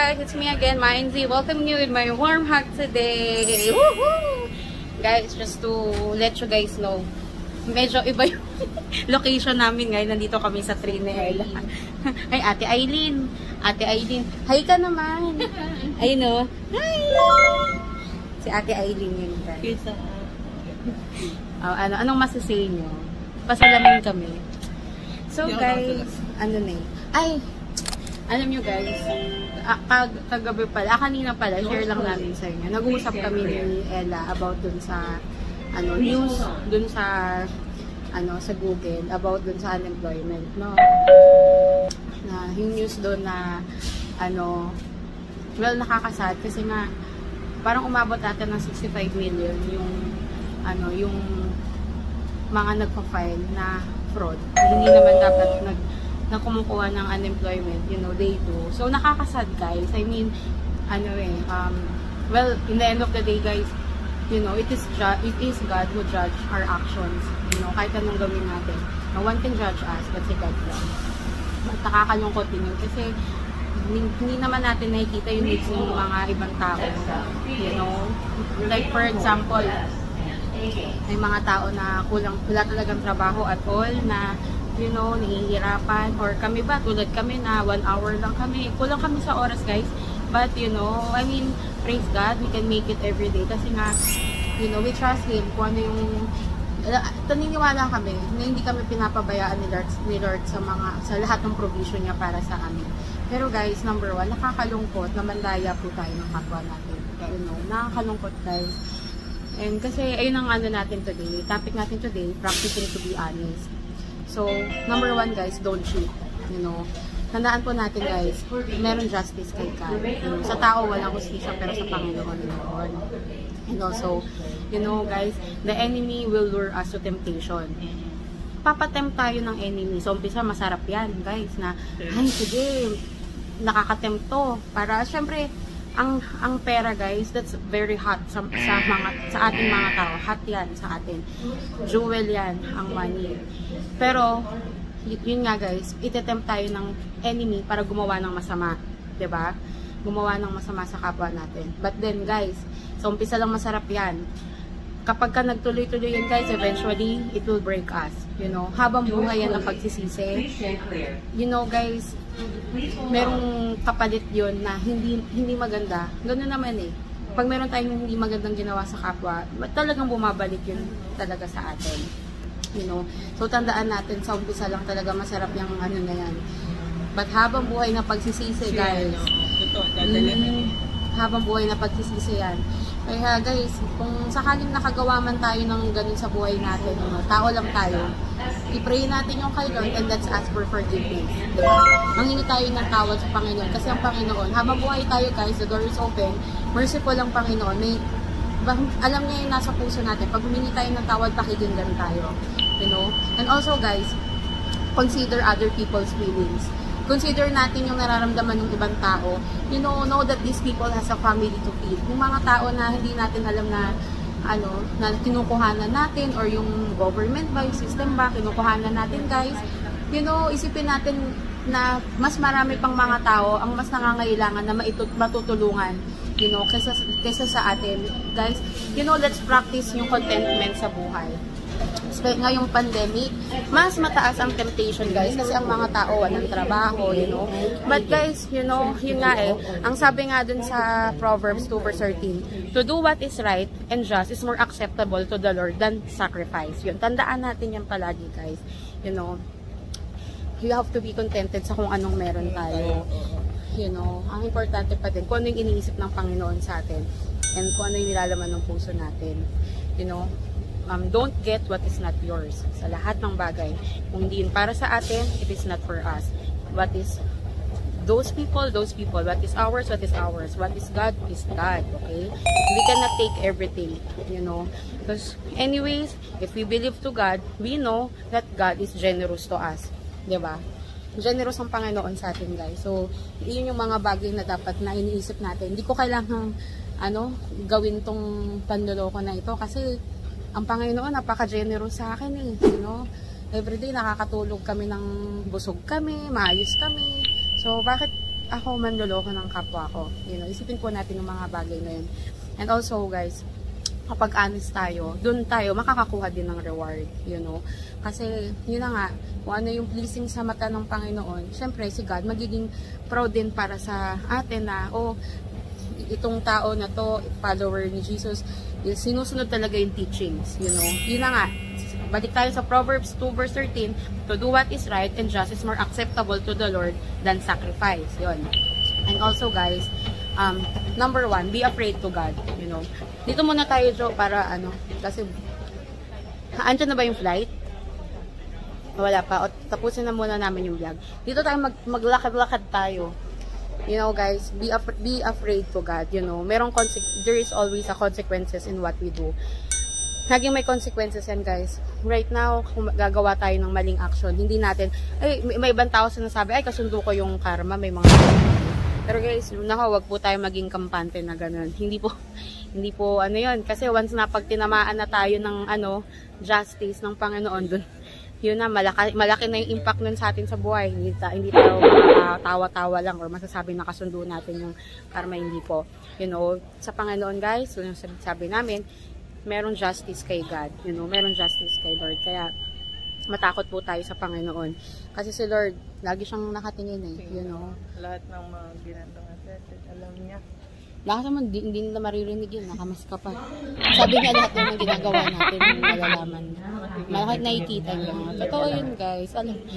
guys, it's me again, Mindsy. Welcome you with my warm hug today. Woohoo! Guys, just to let you guys know, medyo iba yung location namin ngayon. Nandito kami sa Trinela. Ay, Ate Aileen. Ate Aileen. Hi ka naman. Ayun o. Hi! Si Ate Aileen yun, guys. Anong masasay nyo? Pasalamin kami. So, guys, ano na eh. Ay! Alam nyo guys, kagabi pala, kanina pala, share lang namin sa inyo. Nag-uusap kami ni Ella about dun sa news, dun sa sa Google about dun sa unemployment, no? Na yung news doon na well, nakakasad kasi nga parang umabot natin ng 65 million yung mga nagpa-file na fraud. Hindi naman dapat na kumukuha ng unemployment, they do. So, nakakasad, guys. I mean, well, in the end of the day, guys, it is God who judge our actions. Kahit anong gawin natin. No one can judge us, kasi God lang. Nakakalungkot din yun. Kasi, hindi naman natin nakikita yung needs ng mga ibang tao. Like, for example, may mga tao na wala talagang trabaho at all, na nahihirapan, or kami ba, tulad kami na 1 hour lang kami, kulang kami sa oras guys, but I mean, praise God, we can make it every day, kasi nga, we trust Him, kung ano yung, naniniwala kami, na hindi kami pinapabayaan ni Lord sa lahat ng provision niya para sa amin. Pero guys, number 1, nakakalungkot na mandaya po tayo ng kapwa natin, nakakalungkot guys, and kasi, ayun ang natin today, topic natin today, practicing to be honest. So, number 1 guys, don't cheat. Tandaan po natin guys, meron justice kay God. Sa tao walang hustisya, pero sa Panginoon meron. So, guys, the enemy will lure us to temptation. Papatempt tayo ng enemy. So, umpisa masarap yan guys, na, ay sige, nakakatempt to. Para, syempre, ang pera guys, that's very hot sa ating mga tao. Hot yan sa atin. Jewel yan, ang money. Pero, yun nga guys, itetempt tayo ng enemy para gumawa ng masama. 'Di ba? Gumawa ng masama sa kapwa natin. But then guys, sa umpisa lang masarap yan. Kapag ka nagtuloy-tuloy yan guys, eventually, it will break us. Habang buhay yan ang pagsisisi. Guys, merong kapalit yun na hindi maganda. Ganoon naman eh. Pag meron tayong hindi magandang ginawa sa kapwa, talagang bumabalik yun talaga sa atin. So tandaan natin, sa umpisa lang talaga masarap yung na yan. But habang buhay na pagsisisi guys, habang buhay na pagsisisi yan. Kaya guys, kung sakaling nakagawa man tayo ng ganun sa buhay natin, tao lang tayo, i-pray natin yung kay Lord and let's ask for forgiveness. Diba? Manghingi tayo ng tawad sa Panginoon. Kasi ang Panginoon, habang buhay tayo guys, the door is open, merciful ang Panginoon. Alam niya yung nasa puso natin. Pag humingi tayo ng tawad, pakikinggan tayo. And also guys, consider other people's feelings. Consider natin yung nararamdaman ng ibang tao. Know that these people has a family to feed. Yung mga tao na hindi natin alam na na kinukuhanan natin, or yung government ba, yung system ba, kinukuhanan natin guys. Isipin natin na mas marami pang mga tao ang mas nangangailangan na matutulungan, kaysa sa atin. Guys, let's practice yung contentment sa buhay. Ngayong pandemic, mas mataas ang temptation guys, kasi ang mga tao walang trabaho, But guys, yun nga ang sabi nga dun sa Proverbs 2 verse 13, to do what is right and just is more acceptable to the Lord than sacrifice. Tandaan natin yan palagi guys. You have to be contented sa kung anong meron tayo. Ang importante pa din kung ano yung iniisip ng Panginoon sa atin, and kung ano yung nilalaman ng puso natin. Don't get what is not yours. Sa lahat ng bagay, kung hindi yun para sa atin, it is not for us. What is those people, what is ours, what is ours. What is God, is God, okay? We cannot take everything, because anyways, if we believe to God, we know that God is generous to us, diba? Generous ang Panginoon sa atin guys. So, yun yung mga bagay na dapat na iniisip natin. Hindi ko kailangang gawin tong panloloko na ito, kasi ang Panginoon, napaka-generous sa akin eh. Everyday nakakatulog kami ng busog kami, maayos kami. So, bakit ako manloloko ng kapwa ko? You know, isipin po natin yung mga bagay na yun. And also, guys, kapag honest tayo, dun tayo makakakuha din ng reward, you know. Kasi, yun na nga, kung ano yung pleasing sa mata ng Panginoon, syempre si God magiging proud din para sa atin na, oh, itong tao na to, follower ni Jesus, sinusunod talaga yung teachings, you know. Yun na nga, balik tayo sa Proverbs 2 verse 13, to do what is right and just is more acceptable to the Lord than sacrifice, yun. And also, guys, number 1, be afraid to God, you know. Dito muna tayo, Jo, para ano, kasi, andyan na ba yung flight? Wala pa. O, tapusin na muna namin yung vlog. Dito tayo maglakad-lakad tayo. You know, guys, be afraid to God, you know. There is always a consequences in what we do. Laging may consequences yan, guys. Right now, kung gagawa tayo ng maling action, hindi natin, ay, may ibang tao sinasabi, ay, kasundo ko yung karma, may mga. Pero guys, wag po tayo maging kampante na ganun. Hindi po ano yun. Kasi once na pag tinamaan na tayo ng justice ng Panginoon dun, yun na, malaki na yung impact nun sa atin sa buhay. Hindi tayo tawa-tawa lang or masasabi na kasundo natin yung karma, hindi po. You know, sa Panginoon, guys, yung sabi namin, merong justice kay God. You know, merong justice kay Lord. Kaya, matakot po tayo sa Panginoon. Kasi si Lord, lagi siyang nakatingin you know. Lahat ng mga ginagawa natin, alam niya. Lahat naman, hindi nila maririnig yun, nakamas ka pa. Sabi niya lahat ng ginagawa natin, malalaman. Malakit nakikita niya. Totoo yun, guys.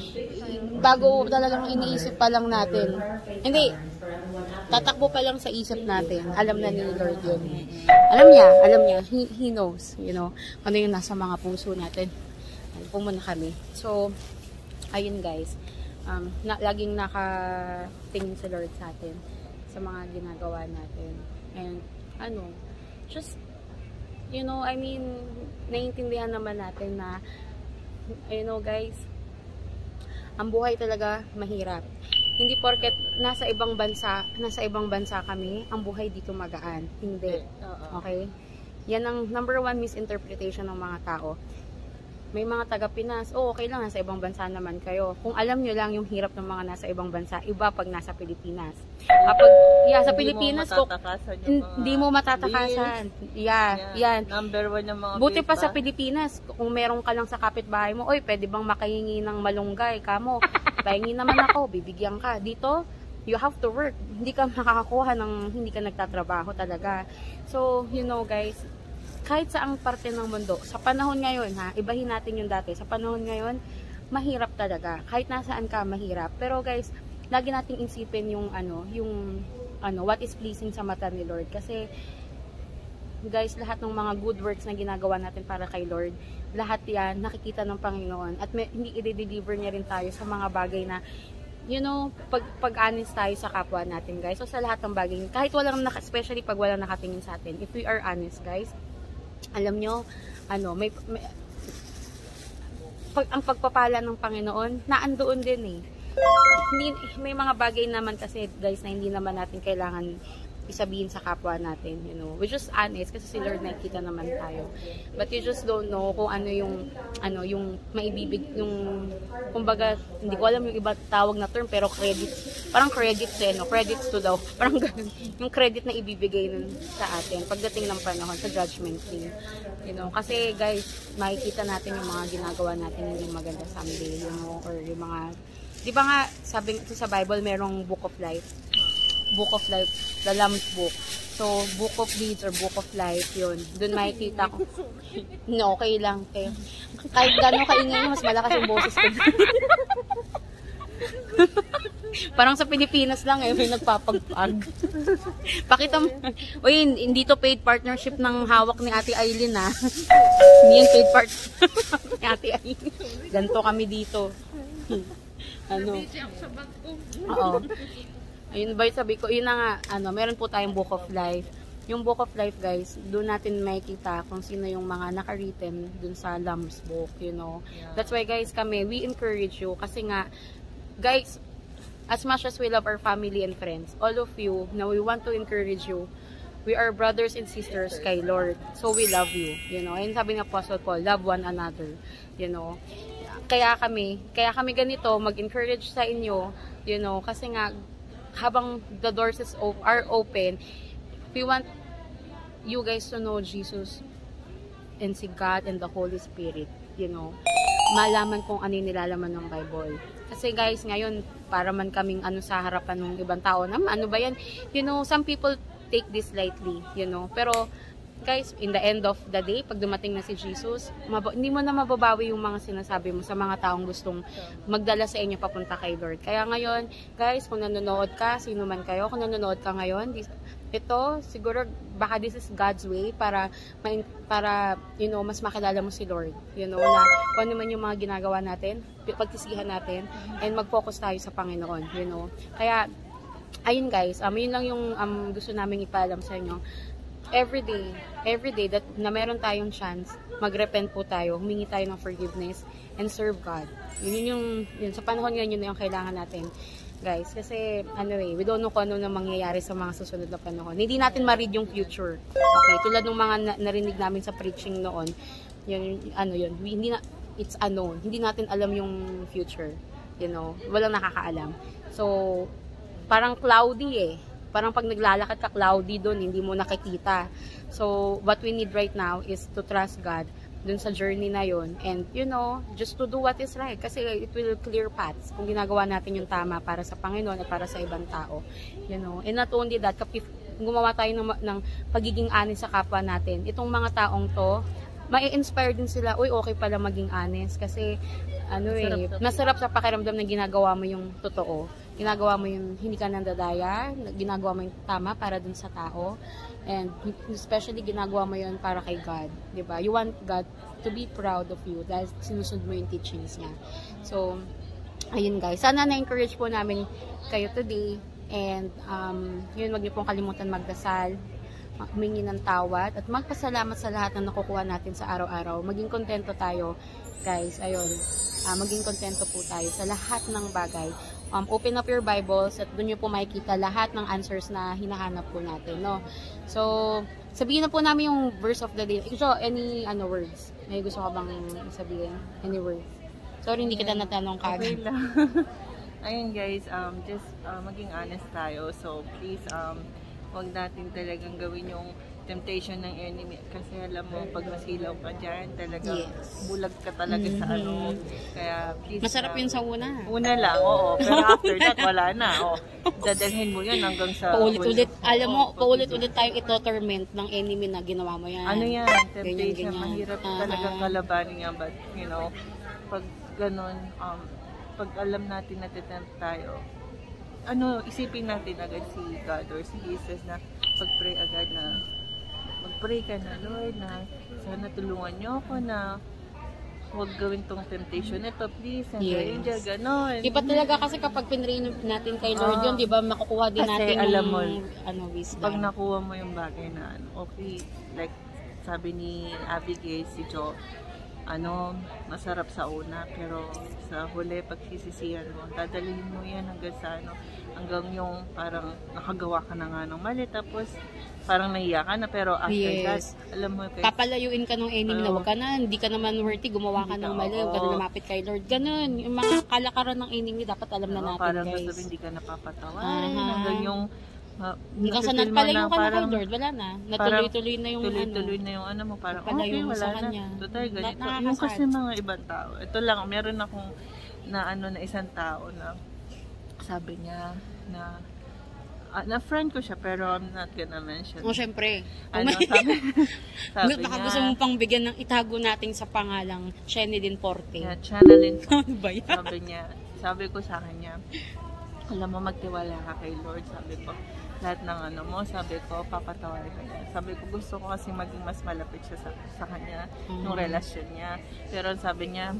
Bago talagang iniisip pa lang natin. Hindi, tatakbo pa lang sa isip natin. Alam na ni Lord yun. Alam niya. He knows, you know, ano yung nasa mga puso natin. Pumunta kami. So, ayun guys, laging nakatingin si Lord sa atin, sa mga ginagawa natin. And, just, you know, I mean, naiintindihan naman natin na, you know guys, ang buhay talaga mahirap. Hindi porket nasa ibang bansa kami, ang buhay dito magaan. Hindi. Okay? Yan ang number 1 misinterpretation ng mga tao. May mga taga-Pinas, okay lang, nasa ibang bansa naman kayo. Kung alam nyo lang yung hirap ng mga nasa ibang bansa, iba pag nasa Pilipinas. Kapag, sa Pilipinas, hindi mo matatakasan. Yan. Number 1 ng mga buti pa sa Pilipinas, kung meron ka lang sa kapitbahay mo, oy, pwede bang makahingi ng malunggay? Kamo, pahingi naman ako, bibigyan ka. Dito, you have to work. Hindi ka makakakuha ng, hindi ka nagtatrabaho talaga. So, you know guys, kahit saang parte ng mundo, sa panahon ngayon ibahin natin yung dati, sa panahon ngayon, mahirap talaga. Kahit nasaan ka, mahirap. Pero guys, lagi nating isipin yung what is pleasing sa mata ni Lord. Kasi, guys, lahat ng mga good works na ginagawa natin para kay Lord, lahat yan, nakikita ng Panginoon. At hindi i-deliver niya rin tayo sa mga bagay na, you know, pag-honest tayo sa kapwa natin, guys. So, sa lahat ng bagay, kahit especially pag walang nakatingin sa atin, if we are honest, guys, alam nyo, ang pagpapala ng Panginoon, naandoon din may mga bagay naman kasi, guys, na hindi naman natin kailangan isabihin sa kapwa natin, you know. We're just honest kasi si Lord nakikita naman tayo. But you just don't know kung yung maibibig, kumbaga, hindi ko alam yung iba tawag na term, pero credits, parang credits credits to daw, parang ganun, yung credit na ibibigay nun sa atin pagdating ng panahon sa judgment day, you know. Kasi guys, makikita natin yung mga ginagawa natin hindi maganda someday, you know, or yung mga, di ba nga, sabi sa Bible, merong book of life, the Lamb's Book. So, Book of Deeds or Book of Life, yun. Doon makikita ko. No, okay lang. Okay. Kahit gano'n kaingay, mas malakas yung boses ko. Parang sa Pilipinas lang may nagpapagpag. Pakita mo. Uy, hindi to paid partnership ng hawak ni Ate Aileen Hindi yan paid partnership ni Ate Aileen. Ganto kami dito. Oo. Ayun ba sabi ko, yun na nga, meron po tayong Book of Life. Yung Book of Life, guys, doon natin makikita kung sino yung mga naka-written dun sa Lamb's Book, you know. That's why, guys, we encourage you. Kasi nga, guys, as much as we love our family and friends, all of you, we want to encourage you. We are brothers and sisters kay Lord. So, we love you, you know. Ayun sabi ng Apostle Paul, love one another, you know. Kaya kami ganito, mag-encourage sa inyo, you know, kasi nga, habang the doors are open, we want you guys to know Jesus and si God and the Holy Spirit, you know. Malaman kung ano yung nilalaman ng Bible. Kasi guys, ngayon, para man kaming sa harapan ng ibang tao na, ano ba yan? You know, some people take this lightly, you know. Pero, guys, in the end of the day, pag dumating na si Jesus, hindi mo na mababawi yung mga sinasabi mo sa mga taong gustong magdala sa inyo papunta kay Lord. Kaya ngayon, guys, kung nanonood ka, sino man kayo, kung nanonood ka ngayon, ito, siguro, baka this is God's way para you know, mas makilala mo si Lord. You know, na kung ano man yung mga ginagawa natin, pagtisihan natin, and mag-focus tayo sa Panginoon, you know. Kaya, ayun guys, yun lang yung gusto namin ipaalam sa inyo. Every day that na meron tayong chance, mag-repent po tayo, humingi tayo ng forgiveness, and serve God. Yun sa panahon ngayon, yun yung kailangan natin. Guys, kasi we don't know kung ano na mangyayari sa mga susunod na panahon. Hindi natin ma-read yung future. Okay, tulad ng mga narinig namin sa preaching noon, it's unknown. Hindi natin alam yung future. You know, walang nakakaalam. So, parang cloudy Parang pag naglalakad ka, cloudy doon, hindi mo nakikita. So, what we need right now is to trust God dun sa journey na yon, and you know, just to do what is right, kasi it will clear paths kung ginagawa natin yung tama para sa Panginoon at para sa ibang tao, you know. And not only that, kapag gumawa tayo ng pagiging honest sa kapwa natin, itong mga taong to, mai-inspire din sila, uy, okay pala maging honest, kasi masarap sa pakiramdam na ginagawa mo yung totoo, ginagawa mo yung hindi ka nandadaya, ginagawa mo yung tama para dun sa tao. And especially ginagawa mo yun para kay God, di ba? You want God to be proud of you dahil sinusunod mo yung teachings niya. So, ayun guys. Sana na-encourage po namin kayo today. And, yun, wag niyo pong kalimutan magdasal, humingi ng tawad, at magpasalamat sa lahat na nakukuha natin sa araw-araw. Maging kontento tayo, guys. Ayun. Maging kontento po tayo sa lahat ng bagay. Open up your Bibles at doon nyo po makikita lahat ng answers na hinahanap po natin, no? So, sabihin na po namin yung verse of the day. So, any words? May gusto ka bang sabihin? Any words? Sorry, hindi kita natanong kagad. Okay lang. Ayun guys, just maging honest tayo. So, please, huwag natin talagang gawin yung temptation ng enemy, kasi alam mo, pag masilaw ka dyan, talagang bulag ka talaga sa kaya please, masarap yun sa una. Una lang, oo, pero after that, wala na, dadalhin mo yun hanggang sa paulit-ulit, alam mo, paulit-ulit tayong ito-torment ng enemy na ginawa mo yan. Ano yan, temptation, ganyan. Mahirap talagang kalabanin yan, but you know, pag ganun, pag alam natin na titempt tayo, isipin natin agad si God or si Jesus na pag-pray agad na mag-pray ka na, Lord, na sana tulungan niyo ako na huwag gawin tong temptation ito, please, and gano'n. Iba talaga kasi kapag pinray natin kay Lord yun, di ba, makukuha din natin alam mo, wisdom. pag nakuha mo yung bagay na okay, like sabi ni Abigail, si Jo, masarap sa una, pero sa huli, pagsisisihan mo, dadalhin mo yan hanggang sa hanggang yung parang nakagawa ka na nga ng mali, tapos parang nahiya ka na, pero after that, alam mo, guys, papalayuin ka ng enemy na wag ka na, hindi ka naman worthy, gumawa ka ng mali, wag ka na lumapit kay Lord, ganun. Yung mga kalakaran ng enemy, dapat alam na natin, parang guys. Parang hindi ka napapatawan, hanggang yung hanggang sa nagpalayo ka na kay Lord, wala na. Natuloy-tuloy na yung tuloy-tuloy na yung mo, parang okay, wala na. Total, ganito. Yung kasi mga ibang tao. Ito lang, meron akong na isang tao na sabi niya na friend ko siya, pero I'm not gonna mention. Syempre. Sabi baka niya, gusto mong pang bigyan ng itago nating sa pangalang Shenilyn Porte. Yeah, Shenilyn Porte. Sabi ko sa kanya, alam mo, magtiwala ka kay Lord, sabi ko. Lahat ng sabi ko, papatawarin ka niya. Sabi ko, gusto ko kasi maging mas malapit siya sa kanya, yung relasyon niya. Pero sabi niya,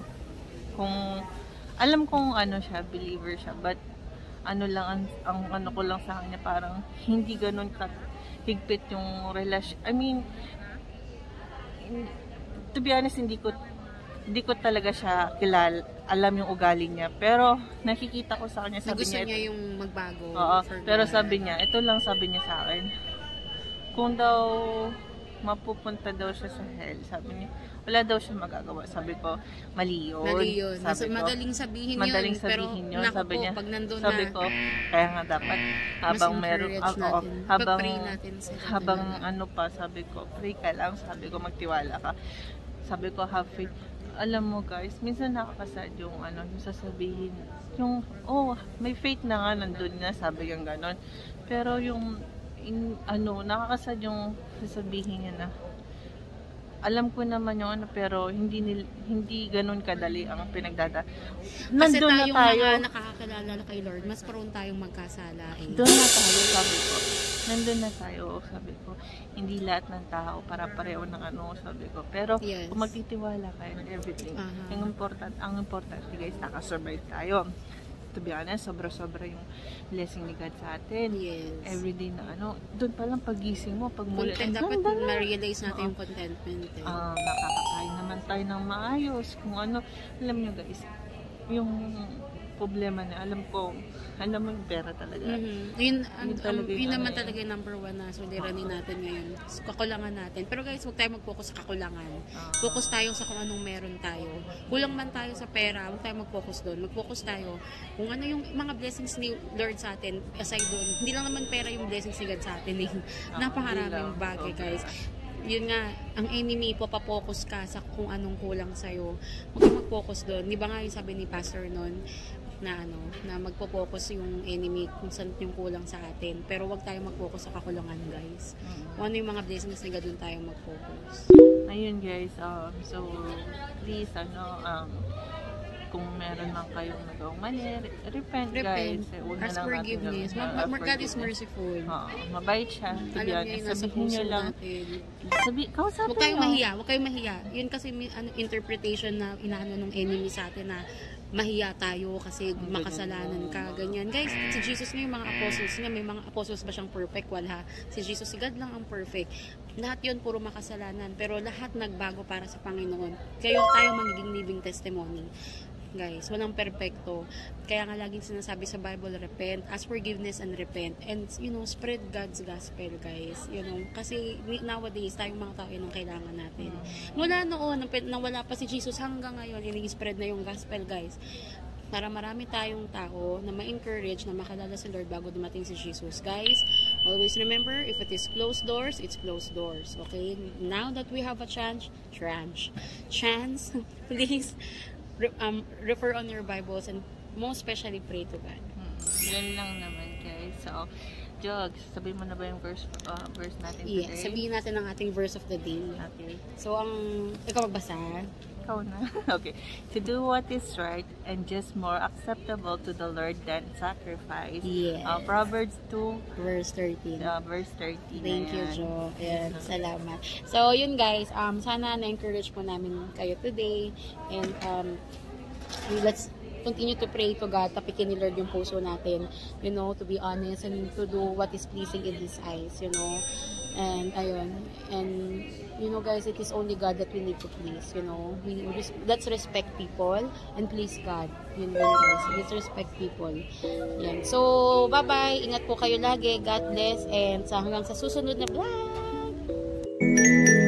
alam kong siya, believer siya, but lang, ang ko lang sa kanya, parang hindi ganun higpit yung relasyon. I mean, to be honest, hindi ko talaga siya kilala, alam yung ugali niya, pero nakikita ko sa kanya, sabi gusto niya, niya yung magbago. Oo, pero sabi niya, ito lang sabi niya sa akin, kung daw mapupunta daw siya sa hell. Sabi niya, wala daw siya magagawa. Sabi ko, mali yun. Mali yun. Sabi ko, Madaling sabihin madaling yun. sabihin Pero yun. naku Sabi po, niya, pag nandun sabi na, ko, kaya nga dapat, habang meron, pag-pray natin sila habang talaga. ano pa, sabi ko, pray ka lang. Sabi ko, magtiwala ka. Sabi ko, have faith. Alam mo guys, minsan nakakasad yung ano, yung sasabihin, yung, oh, may faith na nga, nandun na, sabi yung ganon. Pero yung, nakakasad yung sasabihin niya na, alam ko naman yung ano, pero hindi ganun kadali ang pinagdada. Kasi Nandun na tayong tayo. mga nakakakilala kay Lord, mas prone tayong magkasala eh. Doon na tayo, sabi ko. Nandun na tayo, sabi ko. Hindi lahat ng tao para pareho ng ano, sabi ko. Pero Yes. kung magtitiwala kayo and everything, ang important guys, nakasurvive tayo. To be honest, sobra-sobra yung blessing ni God sa atin. Yes. Everyday na ano, doon pa lang pagising mo, pag mula, Dapat ma-realize natin yung contentment eh. nakakakain naman tayo ng maayos, kung ano, alam nyo guys, yung problema na, alam mo yung pera talaga. Yun yung naman talaga yung number one na suliranin natin ngayon. Kakulangan natin. Pero guys, huwag tayo mag-focus sa kakulangan. Focus tayo sa kung anong meron tayo. Kulang man tayo sa pera, huwag tayo mag-focus doon. Mag-focus tayo kung ano yung mga blessings ni Lord sa atin. Aside doon, hindi lang naman pera yung blessings ni God sa atin. Napakaraming bagay guys. Yun nga, ang enemy po, papokus ka sa kung anong kulang sa'yo. Huwag kang mag-focus doon. Di ba nga yung sabi ni Pastor noon, na magpo-focus yung enemy kung saan yung kulang sa atin. Pero wag tayo mag-focus sa kakulangan, guys. Kung ano yung mga blessings na doon tayo mag-focus. Ayun guys, so please kung meron man kayong nagawang mali, repent guys. Ask forgiveness. God is merciful. Mabait siya. Alam niyo yun, nasa puso natin. Kausapin Huwag kayong mahiya. Yun kasi interpretation na inaano ng enemy sa atin na mahiya tayo kasi makasalanan ka, ganyan. Guys, si Jesus nga yung mga apostles niya, may mga apostles ba siyang perfect? Wala. Si Jesus, si God lang ang perfect. Lahat yun, puro makasalanan. Pero lahat nagbago para sa Panginoon. Kaya tayo magiging living testimony. Guys, walang perfecto. Kaya nga laging sinasabi sa Bible, repent, ask forgiveness and repent. And, spread God's gospel, guys. Kasi nowadays, tayong mga tao yun ang kailangan natin. Mula noon, nang wala pa si Jesus, hanggang ngayon, ini-spread na yung gospel, guys. Para marami tayong tao na ma-encourage na makalala si Lord bago dumating si Jesus. Guys, always remember, if it is closed doors, it's closed doors. Okay? Now that we have a chance, please, refer on your Bibles and most especially pray to God. Yan lang naman guys. So, Jog, sabihin mo na ba yung verse natin today? Yes, sabihin natin ang ating verse of the day. Okay. So, ikaw magbasa? Ikaw na. Okay. To do what is right and just more acceptable to the Lord than sacrifice. Yes. Proverbs 2 verse 13. Verse 13. Thank you, Jo. Ayan, salamat. So, yun guys, sana na-encourage po namin kayo today. And, let's continue to pray to God, tapikin ni Lord yung puso natin, to be honest and to do what is pleasing in His eyes, and ayun, and guys, it is only God that we need to please, let's respect people and please God, yun guys, let's respect people, yan. So, bye-bye, ingat po kayo lagi, God bless, and hanggang sa susunod na vlog.